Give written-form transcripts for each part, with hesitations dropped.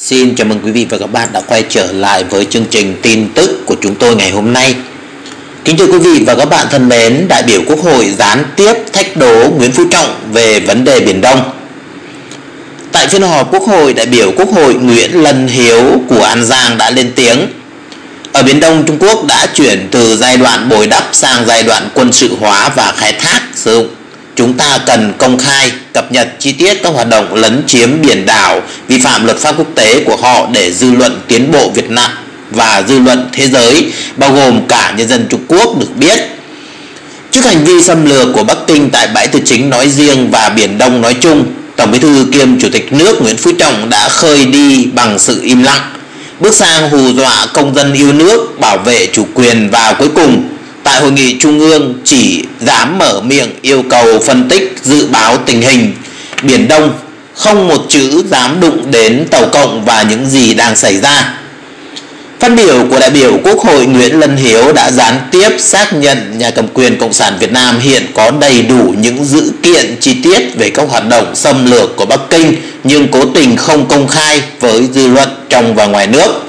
Xin chào mừng quý vị và các bạn đã quay trở lại với chương trình tin tức của chúng tôi ngày hôm nay. Kính thưa quý vị và các bạn thân mến, đại biểu Quốc hội gián tiếp thách đố Nguyễn Phú Trọng về vấn đề Biển Đông. Tại phiên họp Quốc hội, đại biểu Quốc hội Nguyễn Lân Hiếu của An Giang đã lên tiếng. Ở Biển Đông, Trung Quốc đã chuyển từ giai đoạn bồi đắp sang giai đoạn quân sự hóa và khai thác sử dụng. Chúng ta cần công khai, cập nhật chi tiết các hoạt động lấn chiếm biển đảo, vi phạm luật pháp quốc tế của họ để dư luận tiến bộ Việt Nam và dư luận thế giới, bao gồm cả nhân dân Trung Quốc được biết. Trước hành vi xâm lược của Bắc Kinh tại Bãi Tư Chính nói riêng và Biển Đông nói chung, Tổng Bí thư kiêm Chủ tịch nước Nguyễn Phú Trọng đã khơi đi bằng sự im lặng, bước sang hù dọa công dân yêu nước, bảo vệ chủ quyền và cuối cùng, tại hội nghị trung ương chỉ dám mở miệng yêu cầu phân tích dự báo tình hình Biển Đông, không một chữ dám đụng đến Tàu Cộng và những gì đang xảy ra. Phát biểu của đại biểu Quốc hội Nguyễn Lân Hiếu đã gián tiếp xác nhận nhà cầm quyền Cộng sản Việt Nam hiện có đầy đủ những dữ kiện chi tiết về các hoạt động xâm lược của Bắc Kinh nhưng cố tình không công khai với dư luận trong và ngoài nước.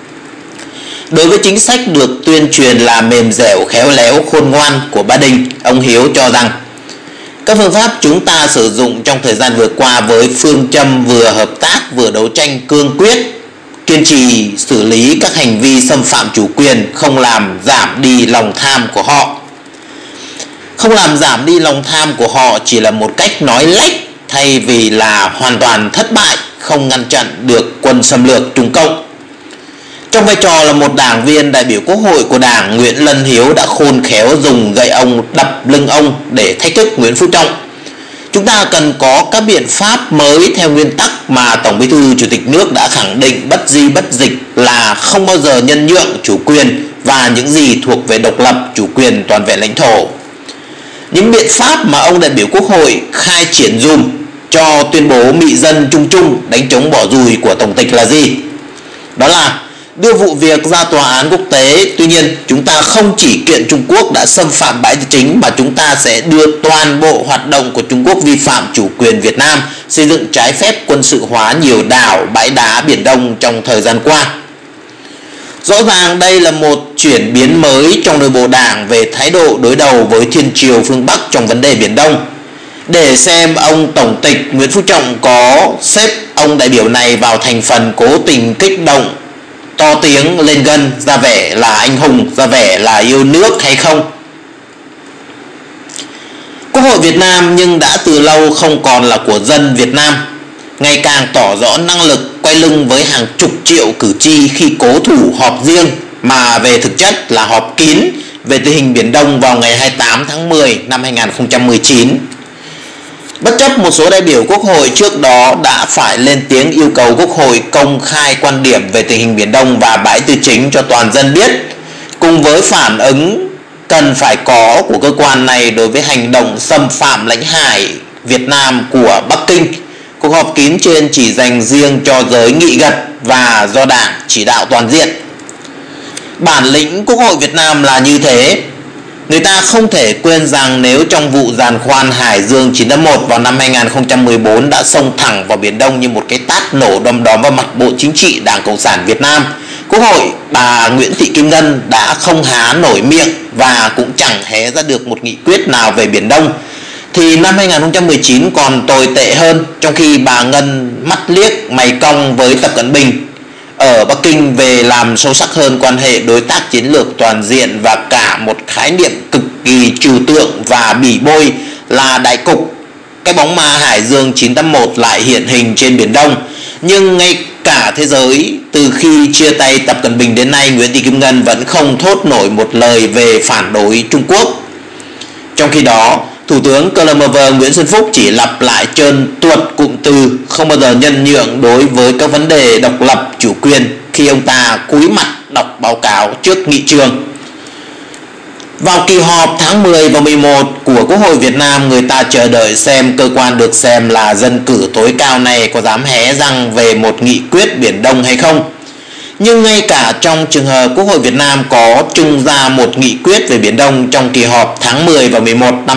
Đối với chính sách được tuyên truyền là mềm dẻo, khéo léo, khôn ngoan của Ba Đình, ông Hiếu cho rằng các phương pháp chúng ta sử dụng trong thời gian vừa qua với phương châm vừa hợp tác vừa đấu tranh cương quyết, kiên trì xử lý các hành vi xâm phạm chủ quyền, không làm giảm đi lòng tham của họ. Không làm giảm đi lòng tham của họ chỉ là một cách nói lách thay vì là hoàn toàn thất bại, không ngăn chặn được quân xâm lược Trung Cộng. Trong vai trò là một đảng viên đại biểu Quốc hội của Đảng, Nguyễn Lân Hiếu đã khôn khéo dùng gậy ông đập lưng ông để thách thức Nguyễn Phú Trọng. Chúng ta cần có các biện pháp mới theo nguyên tắc mà Tổng Bí thư Chủ tịch nước đã khẳng định bất di bất dịch là không bao giờ nhân nhượng chủ quyền và những gì thuộc về độc lập, chủ quyền, toàn vẹn lãnh thổ. Những biện pháp mà ông đại biểu Quốc hội khai triển dùm cho tuyên bố mị dân chung chung đánh trống bỏ dùi của Tổng tịch là gì? Đó là đưa vụ việc ra tòa án quốc tế. Tuy nhiên, chúng ta không chỉ kiện Trung Quốc đã xâm phạm Bãi Tư Chính mà chúng ta sẽ đưa toàn bộ hoạt động của Trung Quốc vi phạm chủ quyền Việt Nam, xây dựng trái phép quân sự hóa nhiều đảo, bãi đá Biển Đông trong thời gian qua. Rõ ràng đây là một chuyển biến mới trong nội bộ Đảng về thái độ đối đầu với Thiên Triều phương Bắc trong vấn đề Biển Đông. Để xem ông Tổng tịch Nguyễn Phú Trọng có xếp ông đại biểu này vào thành phần cố tình kích động, to tiếng lên gân, ra vẻ là anh hùng, ra vẻ là yêu nước hay không. Quốc hội Việt Nam nhưng đã từ lâu không còn là của dân Việt Nam, ngày càng tỏ rõ năng lực quay lưng với hàng chục triệu cử tri khi cố thủ họp riêng mà về thực chất là họp kín về tình hình Biển Đông vào ngày 28 tháng 10 năm 2019. Bất chấp một số đại biểu Quốc hội trước đó đã phải lên tiếng yêu cầu Quốc hội công khai quan điểm về tình hình Biển Đông và Bãi Tư Chính cho toàn dân biết, cùng với phản ứng cần phải có của cơ quan này đối với hành động xâm phạm lãnh hải Việt Nam của Bắc Kinh, cuộc họp kín trên chỉ dành riêng cho giới nghị gật và do Đảng chỉ đạo toàn diện. Bản lĩnh Quốc hội Việt Nam là như thế. Người ta không thể quên rằng nếu trong vụ giàn khoan Hải Dương 981 vào năm 2014 đã xông thẳng vào Biển Đông như một cái tát nổ đom đóm vào mặt Bộ Chính trị Đảng Cộng sản Việt Nam, Quốc hội bà Nguyễn Thị Kim Ngân đã không há nổi miệng và cũng chẳng hé ra được một nghị quyết nào về Biển Đông, thì năm 2019 còn tồi tệ hơn, trong khi bà Ngân mắt liếc mày cong với Tập Cận Bình ở Bắc Kinh về làm sâu sắc hơn quan hệ đối tác chiến lược toàn diện và cả một khái niệm cực kỳ trừu tượng và bỉ bôi là đại cục. Cái bóng ma Hải Dương 981 lại hiện hình trên Biển Đông. Nhưng ngay cả thế giới, từ khi chia tay Tập Cận Bình đến nay, Nguyễn Thị Kim Ngân vẫn không thốt nổi một lời về phản đối Trung Quốc. Trong khi đó, Thủ tướng CLMV Nguyễn Xuân Phúc chỉ lặp lại trơn tuột cụm từ không bao giờ nhân nhượng đối với các vấn đề độc lập, chủ quyền khi ông ta cúi mặt đọc báo cáo trước nghị trường. Vào kỳ họp tháng 10 và 11 của Quốc hội Việt Nam, người ta chờ đợi xem cơ quan được xem là dân cử tối cao này có dám hé răng về một nghị quyết Biển Đông hay không. Nhưng ngay cả trong trường hợp Quốc hội Việt Nam có trưng ra một nghị quyết về Biển Đông trong kỳ họp tháng 10 và 11 năm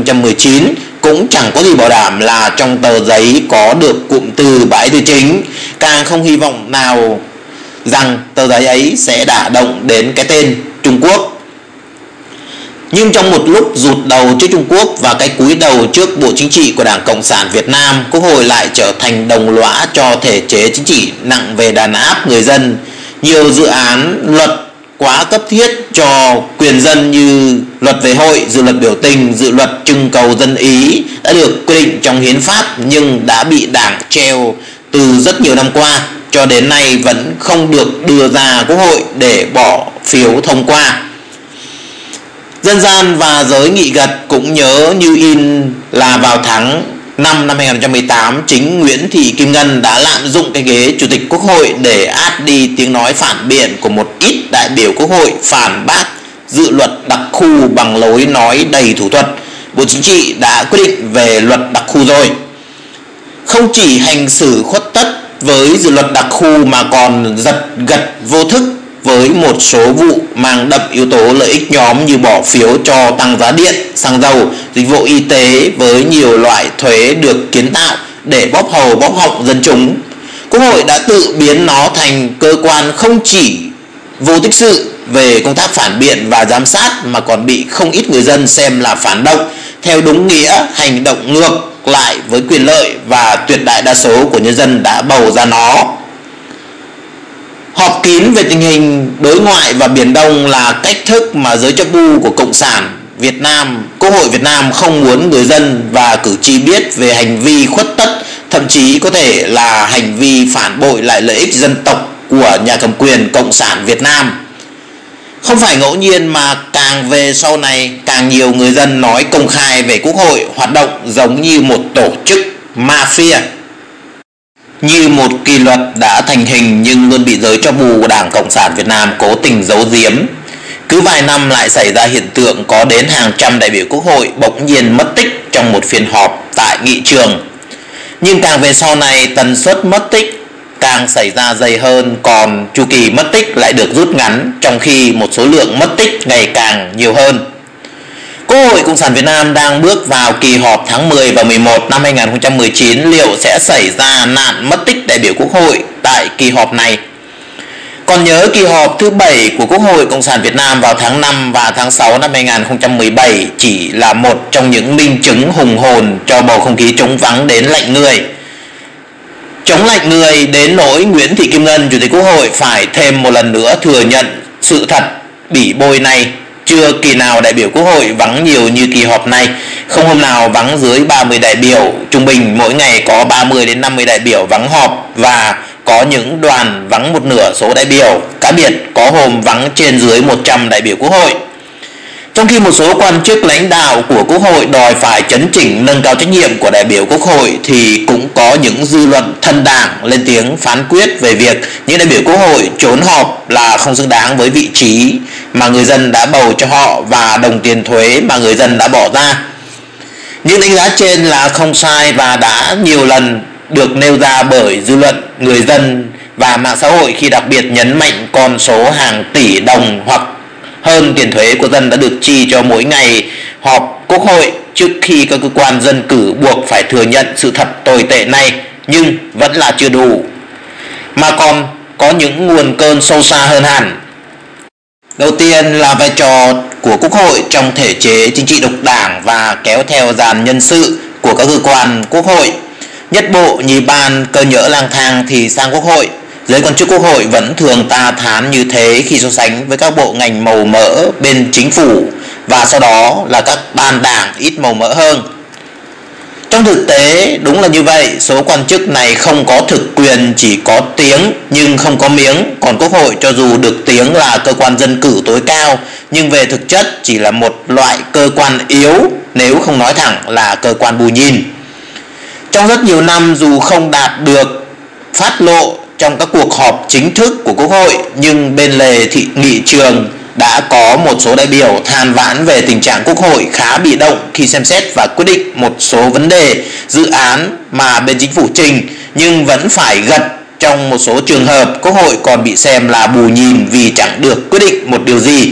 2019, cũng chẳng có gì bảo đảm là trong tờ giấy có được cụm từ Bãi Tư Chính, càng không hy vọng nào rằng tờ giấy ấy sẽ đả động đến cái tên Trung Quốc. Nhưng trong một lúc rụt đầu trước Trung Quốc và cái cúi đầu trước Bộ Chính trị của Đảng Cộng sản Việt Nam, Quốc hội lại trở thành đồng lõa cho thể chế chính trị nặng về đàn áp người dân. Nhiều dự án luật quá cấp thiết cho quyền dân như luật về hội, dự luật biểu tình, dự luật trưng cầu dân Ý đã được quy định trong hiến pháp nhưng đã bị Đảng treo từ rất nhiều năm qua, cho đến nay vẫn không được đưa ra Quốc hội để bỏ phiếu thông qua. Dân gian và giới nghị gật cũng nhớ như in là vào tháng 5 năm 2018, chính Nguyễn Thị Kim Ngân đã lạm dụng cái ghế Chủ tịch Quốc hội để át đi tiếng nói phản biện của một ít đại biểu Quốc hội phản bác dự luật đặc khu bằng lối nói đầy thủ thuật. Bộ Chính trị đã quyết định về luật đặc khu rồi. Không chỉ hành xử khuất tất với dự luật đặc khu mà còn giật gật vô thức với một số vụ mang đậm yếu tố lợi ích nhóm như bỏ phiếu cho tăng giá điện, xăng dầu, dịch vụ y tế với nhiều loại thuế được kiến tạo để bóp hầu bóp họng dân chúng. Quốc hội đã tự biến nó thành cơ quan không chỉ vô tích sự về công tác phản biện và giám sát mà còn bị không ít người dân xem là phản động, theo đúng nghĩa hành động ngược lại với quyền lợi và tuyệt đại đa số của nhân dân đã bầu ra nó. Họp kín về tình hình đối ngoại và Biển Đông là cách thức mà giới chấp bu của Cộng sản Việt Nam, Quốc hội Việt Nam không muốn người dân và cử tri biết về hành vi khuất tất, thậm chí có thể là hành vi phản bội lại lợi ích dân tộc của nhà cầm quyền Cộng sản Việt Nam. Không phải ngẫu nhiên mà càng về sau này càng nhiều người dân nói công khai về Quốc hội hoạt động giống như một tổ chức mafia, như một kỷ luật đã thành hình nhưng luôn bị giới cho bù của Đảng Cộng sản Việt Nam cố tình giấu giếm. Cứ vài năm lại xảy ra hiện tượng có đến hàng trăm đại biểu Quốc hội bỗng nhiên mất tích trong một phiên họp tại nghị trường. Nhưng càng về sau này tần suất mất tích càng xảy ra dày hơn, còn chu kỳ mất tích lại được rút ngắn, trong khi một số lượng mất tích ngày càng nhiều hơn. Quốc hội Cộng sản Việt Nam đang bước vào kỳ họp tháng 10 và 11 năm 2019, liệu sẽ xảy ra nạn mất tích đại biểu Quốc hội tại kỳ họp này? Còn nhớ kỳ họp thứ 7 của Quốc hội Cộng sản Việt Nam vào tháng 5 và tháng 6 năm 2017 chỉ là một trong những minh chứng hùng hồn cho bầu không khí trống vắng đến lạnh người. Chống lạnh người đến nỗi Nguyễn Thị Kim Ngân, Chủ tịch Quốc hội phải thêm một lần nữa thừa nhận sự thật bỉ bôi này. Chưa kỳ nào đại biểu Quốc hội vắng nhiều như kỳ họp này, không hôm nào vắng dưới 30 đại biểu, trung bình mỗi ngày có 30 đến 50 đại biểu vắng họp và có những đoàn vắng một nửa số đại biểu, cá biệt có hôm vắng trên dưới 100 đại biểu Quốc hội. Trong khi một số quan chức lãnh đạo của Quốc hội đòi phải chấn chỉnh nâng cao trách nhiệm của đại biểu Quốc hội thì cũng có những dư luận thân đảng lên tiếng phán quyết về việc những đại biểu Quốc hội trốn họp là không xứng đáng với vị trí mà người dân đã bầu cho họ và đồng tiền thuế mà người dân đã bỏ ra. Những đánh giá trên là không sai và đã nhiều lần được nêu ra bởi dư luận, người dân và mạng xã hội khi đặc biệt nhấn mạnh con số hàng tỷ đồng hoặc hơn tiền thuế của dân đã được chi cho mỗi ngày họp Quốc hội trước khi các cơ quan dân cử buộc phải thừa nhận sự thật tồi tệ này, nhưng vẫn là chưa đủ, mà còn có những nguồn cơn sâu xa hơn hẳn. Đầu tiên là vai trò của Quốc hội trong thể chế chính trị độc đảng và kéo theo dàn nhân sự của các cơ quan Quốc hội. Nhất bộ, nhì ban, cơ nhỡ lang thang thì sang Quốc hội. Giới quan chức Quốc hội vẫn thường ta thán như thế khi so sánh với các bộ ngành màu mỡ bên chính phủ và sau đó là các ban đảng ít màu mỡ hơn. Trong thực tế đúng là như vậy, số quan chức này không có thực quyền, chỉ có tiếng nhưng không có miếng. Còn Quốc hội cho dù được tiếng là cơ quan dân cử tối cao nhưng về thực chất chỉ là một loại cơ quan yếu, nếu không nói thẳng là cơ quan bù nhìn. Trong rất nhiều năm dù không đạt được phát lộ trong các cuộc họp chính thức của Quốc hội, nhưng bên lề nghị trường đã có một số đại biểu than vãn về tình trạng Quốc hội khá bị động khi xem xét và quyết định một số vấn đề, dự án mà bên chính phủ trình, nhưng vẫn phải gật. Trong một số trường hợp, Quốc hội còn bị xem là bù nhìn vì chẳng được quyết định một điều gì.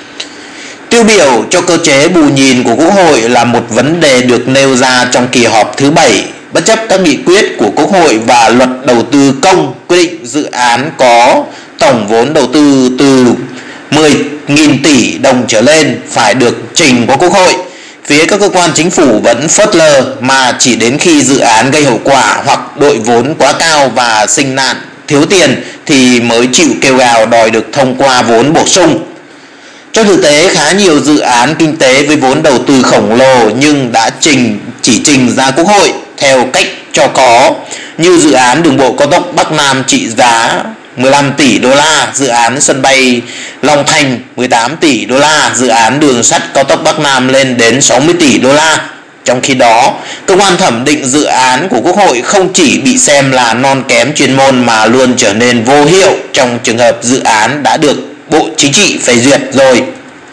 Tiêu biểu cho cơ chế bù nhìn của Quốc hội là một vấn đề được nêu ra trong kỳ họp thứ 7 bất chấp các nghị quyết của Quốc hội và luật đầu tư công quy định dự án có tổng vốn đầu tư từ 10.000 tỷ đồng trở lên phải được trình qua Quốc hội. Phía các cơ quan chính phủ vẫn phớt lờ, mà chỉ đến khi dự án gây hậu quả hoặc đội vốn quá cao và sinh nạn thiếu tiền thì mới chịu kêu gào đòi được thông qua vốn bổ sung. Trong thực tế, khá nhiều dự án kinh tế với vốn đầu tư khổng lồ nhưng đã chỉ trình ra Quốc hội theo cách cho có, như dự án đường bộ cao tốc Bắc Nam trị giá 15 tỷ đô la, dự án sân bay Long Thành 18 tỷ đô la, dự án đường sắt cao tốc Bắc Nam lên đến 60 tỷ đô la. Trong khi đó, cơ quan thẩm định dự án của Quốc hội không chỉ bị xem là non kém chuyên môn mà luôn trở nên vô hiệu trong trường hợp dự án đã được Bộ Chính trị phê duyệt rồi.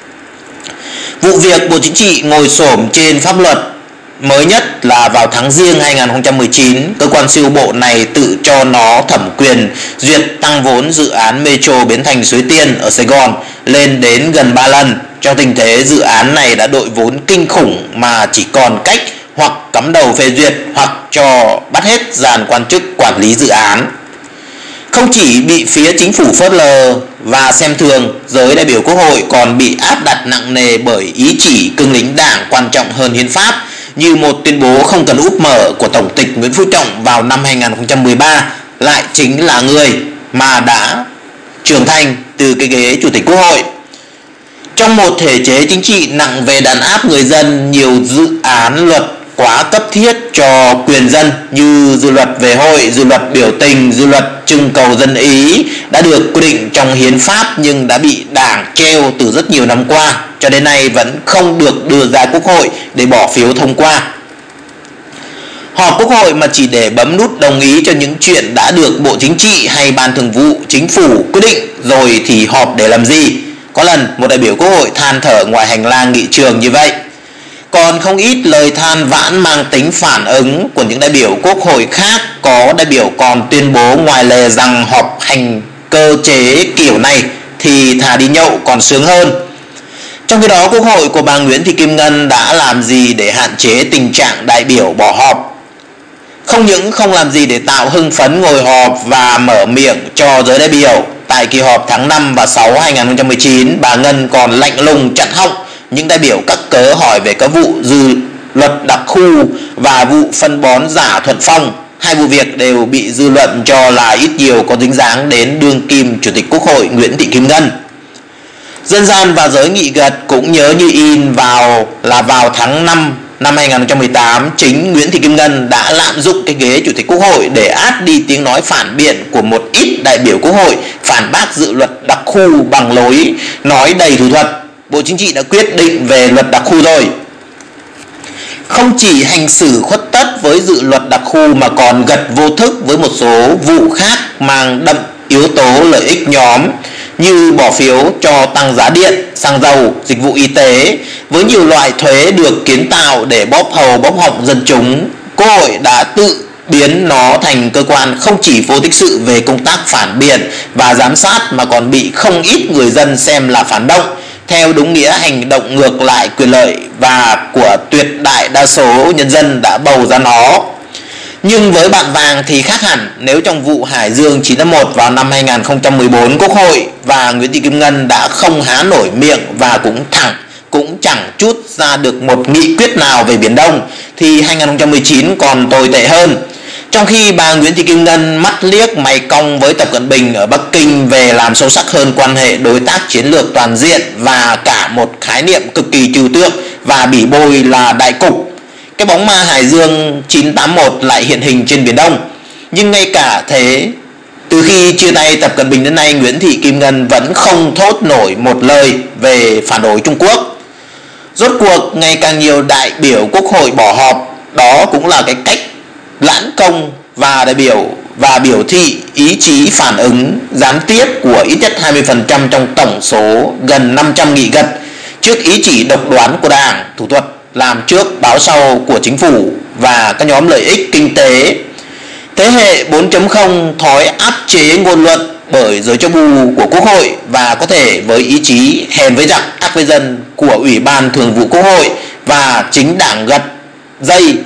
Vụ việc Bộ Chính trị ngồi xổm trên pháp luật mới nhất là vào tháng Giêng 2019, cơ quan siêu bộ này tự cho nó thẩm quyền duyệt tăng vốn dự án Metro Bến Thành Suối Tiên ở Sài Gòn lên đến gần 3 lần. Trong tình thế dự án này đã đội vốn kinh khủng mà chỉ còn cách hoặc cắm đầu phê duyệt hoặc cho bắt hết dàn quan chức quản lý dự án. Không chỉ bị phía chính phủ phớt lờ và xem thường, giới đại biểu Quốc hội còn bị áp đặt nặng nề bởi ý chỉ cương lĩnh đảng quan trọng hơn hiến pháp, như một tuyên bố không cần úp mở của Tổng tịch Nguyễn Phú Trọng vào năm 2013 lại chính là người mà đã trưởng thành từ cái ghế Chủ tịch Quốc hội. Trong một thể chế chính trị nặng về đàn áp người dân, nhiều dự án luật quá cấp thiết cho quyền dân như dự luật về hội, dự luật biểu tình, dự luật trưng cầu dân ý đã được quy định trong hiến pháp nhưng đã bị đảng treo từ rất nhiều năm qua, cho đến nay vẫn không được đưa ra Quốc hội để bỏ phiếu thông qua. Họp Quốc hội mà chỉ để bấm nút đồng ý cho những chuyện đã được Bộ Chính trị hay Ban Thường vụ Chính phủ quyết định rồi thì họp để làm gì? Có lần một đại biểu Quốc hội than thở ngoài hành lang nghị trường như vậy. Còn không ít lời than vãn mang tính phản ứng của những đại biểu Quốc hội khác. Có đại biểu còn tuyên bố ngoài lề rằng họp hành cơ chế kiểu này thì thà đi nhậu còn sướng hơn. Trong khi đó, Quốc hội của bà Nguyễn Thị Kim Ngân đã làm gì để hạn chế tình trạng đại biểu bỏ họp? Không những không làm gì để tạo hưng phấn ngồi họp và mở miệng cho giới đại biểu, tại kỳ họp tháng 5 và 6 2019, bà Ngân còn lạnh lùng chặn họng những đại biểu cắt cớ hỏi về các vụ dự luật đặc khu và vụ phân bón giả Thuận Phong. Hai vụ việc đều bị dư luận cho là ít nhiều có dính dáng đến đương kim Chủ tịch Quốc hội Nguyễn Thị Kim Ngân. Dân gian và giới nghị gật cũng nhớ như in vào tháng 5 năm 2018, chính Nguyễn Thị Kim Ngân đã lạm dụng cái ghế Chủ tịch Quốc hội để át đi tiếng nói phản biện của một ít đại biểu Quốc hội phản bác dự luật đặc khu bằng lối nói đầy thủ thuật. Bộ Chính trị đã quyết định về luật đặc khu rồi. Không chỉ hành xử khuất tất với dự luật đặc khu mà còn gật vô thức với một số vụ khác mang đậm yếu tố lợi ích nhóm, như bỏ phiếu cho tăng giá điện, xăng dầu, dịch vụ y tế. Với nhiều loại thuế được kiến tạo để bóp hầu bóp họng dân chúng, Quốc hội đã tự biến nó thành cơ quan không chỉ vô tích sự về công tác phản biện và giám sát mà còn bị không ít người dân xem là phản động, theo đúng nghĩa hành động ngược lại quyền lợi và của tuyệt đại đa số nhân dân đã bầu ra nó. Nhưng với bạn vàng thì khác hẳn. Nếu trong vụ Hải Dương 951 vào năm 2014, Quốc hội và Nguyễn Thị Kim Ngân đã không há nổi miệng và cũng chẳng chút ra được một nghị quyết nào về Biển Đông, thì 2019 còn tồi tệ hơn. Trong khi bà Nguyễn Thị Kim Ngân mắt liếc mày cong với Tập Cận Bình ở Bắc Kinh về làm sâu sắc hơn quan hệ đối tác chiến lược toàn diện và cả một khái niệm cực kỳ trừu tượng và bỉ bôi là đại cục, cái bóng ma Hải Dương 981 lại hiện hình trên Biển Đông. Nhưng ngay cả thế, từ khi chia tay Tập Cận Bình đến nay, Nguyễn Thị Kim Ngân vẫn không thốt nổi một lời về phản đối Trung Quốc. Rốt cuộc ngày càng nhiều đại biểu Quốc hội bỏ họp, đó cũng là cái cách lãn công và biểu thị ý chí phản ứng gián tiếp của ít nhất 20% trong tổng số gần 500 nghị gật trước ý chỉ độc đoán của Đảng, thủ thuật làm trước báo sau của chính phủ và các nhóm lợi ích kinh tế. Thế hệ 4.0 thói áp chế ngôn luận bởi giới cho bù của Quốc hội và có thể với ý chí hèn với giặc ác với dân của Ủy ban Thường vụ Quốc hội và chính đảng gật dây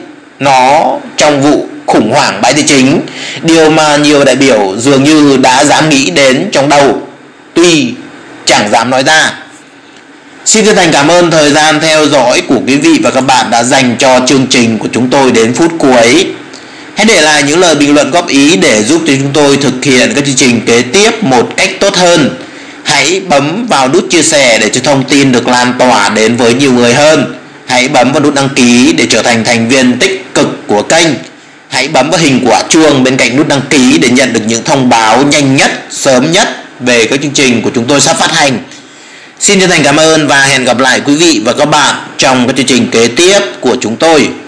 nó trong vụ khủng hoảng bãi tài chính, điều mà nhiều đại biểu dường như đã dám nghĩ đến trong đầu, tuy chẳng dám nói ra. Xin chân thành cảm ơn thời gian theo dõi của quý vị và các bạn đã dành cho chương trình của chúng tôi đến phút cuối. Hãy để lại những lời bình luận góp ý để giúp cho chúng tôi thực hiện các chương trình kế tiếp một cách tốt hơn. Hãy bấm vào nút chia sẻ để cho thông tin được lan tỏa đến với nhiều người hơn. Hãy bấm vào nút đăng ký để trở thành thành viên tích cực của kênh. Hãy bấm vào hình quả chuông bên cạnh nút đăng ký để nhận được những thông báo nhanh nhất, sớm nhất về các chương trình của chúng tôi sắp phát hành. Xin chân thành cảm ơn và hẹn gặp lại quý vị và các bạn trong các chương trình kế tiếp của chúng tôi.